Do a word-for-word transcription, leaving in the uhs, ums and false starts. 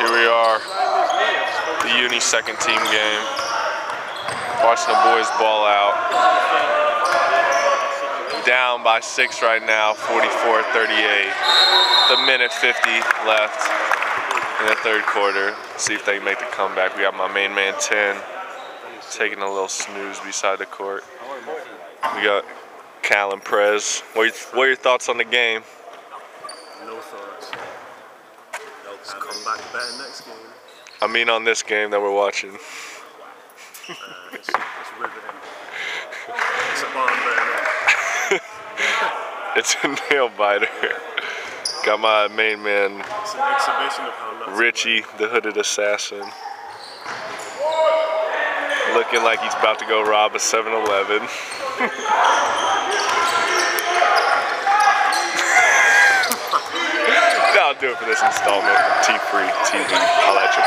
Here we are, the Uni second team game. Watching the boys ball out. Down by six right now, forty-four thirty-eight. The minute fifty left in the third quarter. See if they can make the comeback. We got my main man ten taking a little snooze beside the court. We got Cal and Prez. What are, your, what are your thoughts on the game? No thoughts. They'll just come back better next game. I mean on this game that we're watching. Uh, it's, it's riveting. It's a barn burner. It's a nail biter. Got my main man It's an exhibition of how nuts Richie, the hooded assassin. Looking like he's about to go rob a seven eleven. That'll do it for this installment of T-Free T V. I'll let you